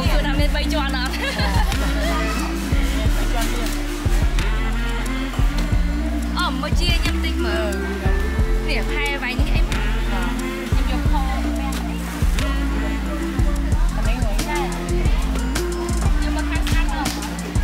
Ông tôi làm nên bay cho nó. Mới chia nhâm tích mà việc hai bánh em nhâm vô kho nhưng mà khăn khăn không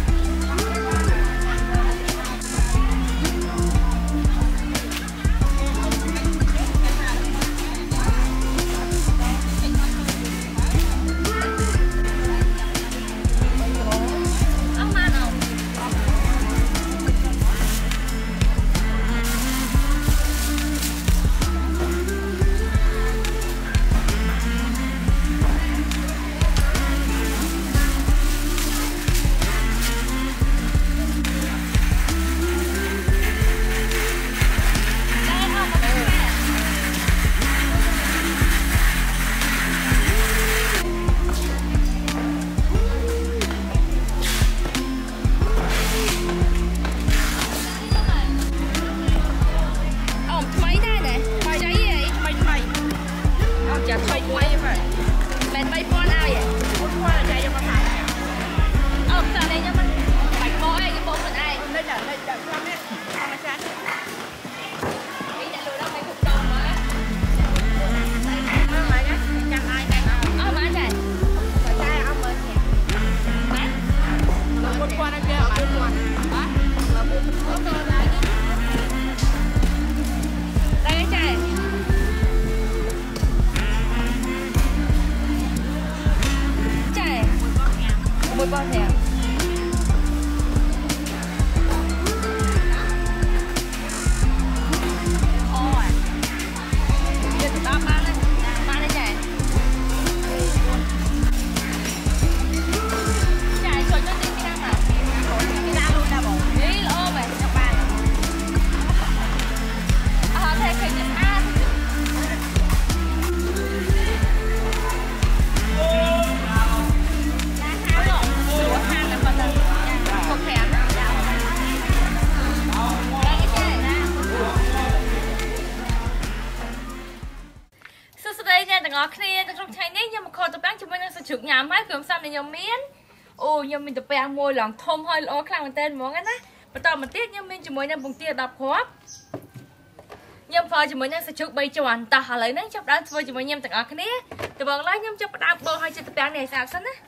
bao nhiêu chụp nhà máy cầm xăm này nhom miến, nhom mình tập bèn môi lòng thôm hơi lo khang mình tên món á, bắt đầu mình tiết nhom mình chỉ mới nhom bùng tia đập khóp, nhom phơi chỉ mới nhom sẽ chụp bay tròn, ta hà lấy nấy chụp đá phơi chỉ mới nhom tặng ở cái này, từ bằng lấy nhom chụp đá bơ hay chụp tập bèn này sao xanh á.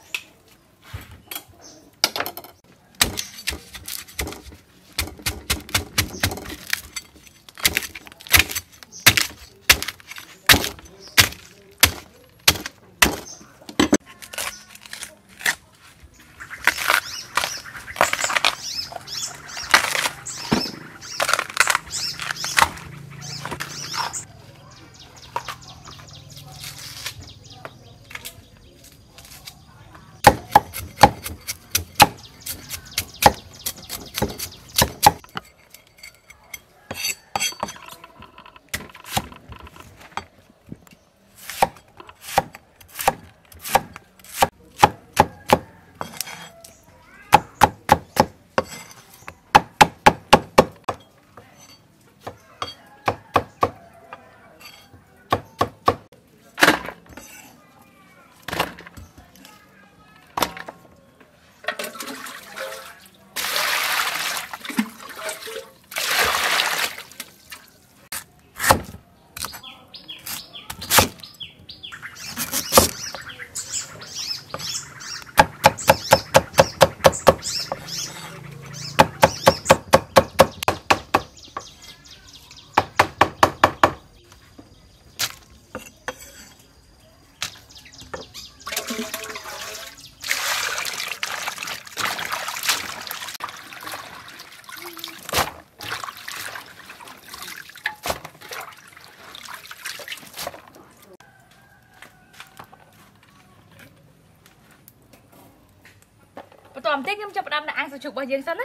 Tòm tiếc nhưng cho bạn đã ăn rồi chụp bao nhiêu xanh á.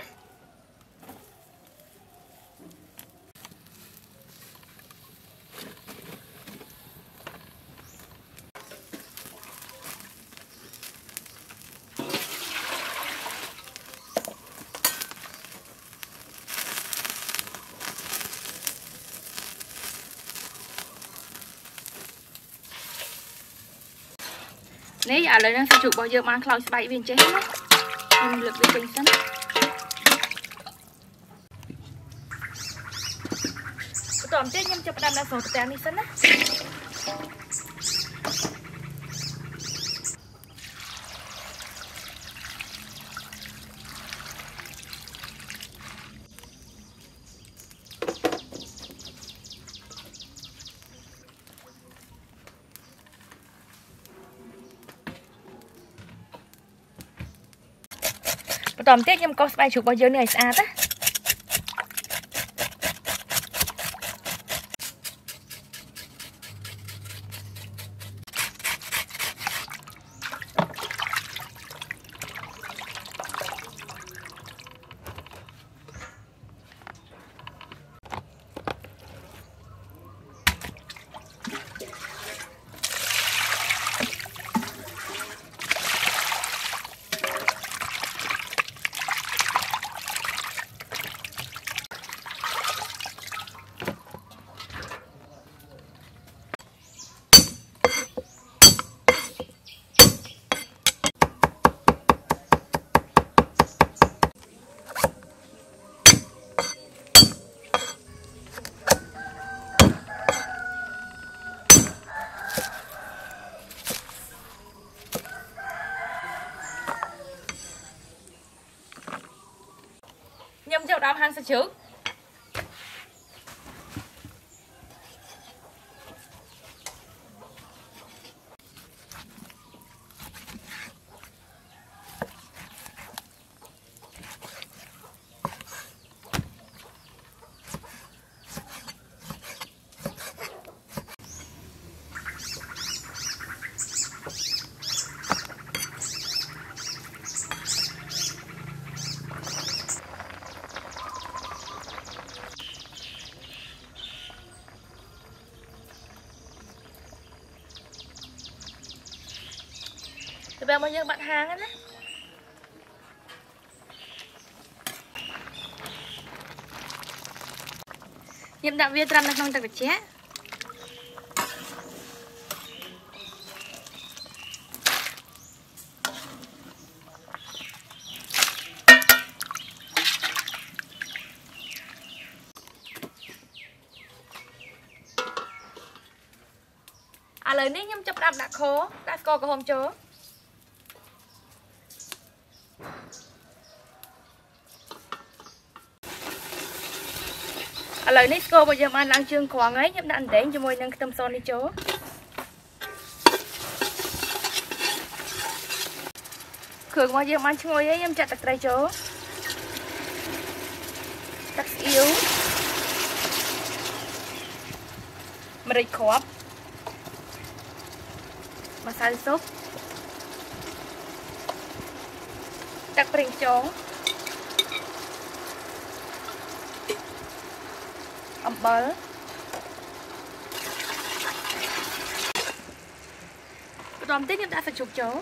Ní ở đây nó sẽ chụp bao giờ mang khâu bay viên chế hết em lực viên chính sẵn tóm tiết nhâm chụp đam là số tiền đi sẵn á tóm tiết nhâm có bay chụp bao giờ này xa á nhâm chậu đào hàng sao trước bây bao nhiêu bạn hàng á nhâm đạm viên trăn là không được chế à lời ní nhâm chụp đạm đã khô đã có hôm chớ lời nít cô bây giờ mà ăn chương khoáng ấy nhấp đạn đến cho môi nâng tâm son đi chỗ khởi bao giờ mà ăn ngồi ấy em chặt tạc tay chỗ tạc yếu mà đầy khóp mà xài sốt tạc bình chỗអំបិលបន្ទាប់ទៀតខ្ញុំដាក់សាច់ជ្រូកចូល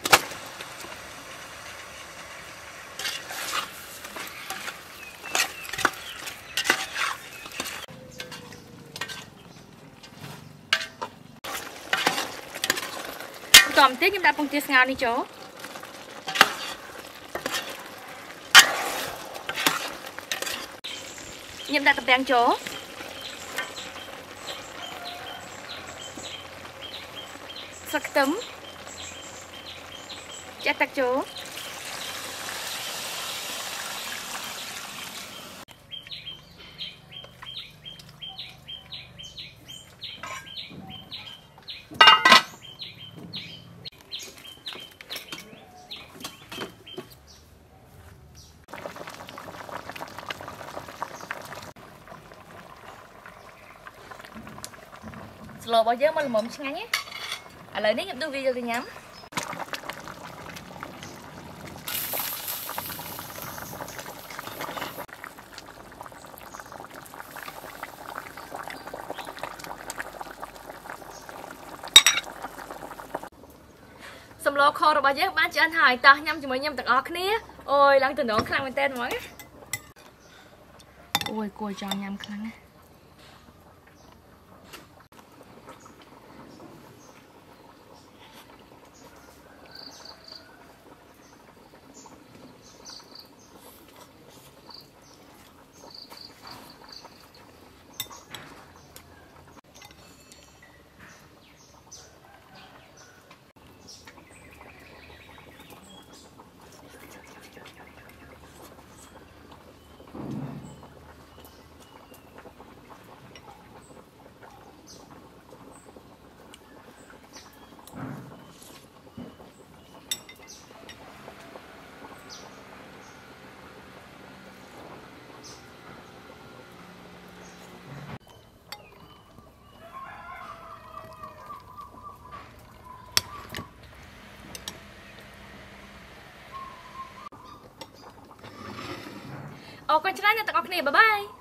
បន្ទាប់ទៀតខ្ញុំដាក់ពងទាស្ងោរនេះចូលខ្ញុំដាក់ទំពាំងចូលស្លឹកខ្ទឹមចាក់ទឹកចូលស្លរបស់យើងមកល្មមឆ្ងាញ់ណាឥឡូវនេះខ្ញុំដួសវាយកទៅញ៉ាំសម្លខរបស់យើងបានឆ្អិនហើយតោះញ៉ាំជាមួយខ្ញុំទាំងអស់គ្នាអូយឡើងទៅនងខ្លាំងមែនតើហ្មងអូយគួរចង់ញ៉ាំខ្លាំងណាអូកូនច្រើនអ្នកទាំងអស់គ្នាបាយបាយ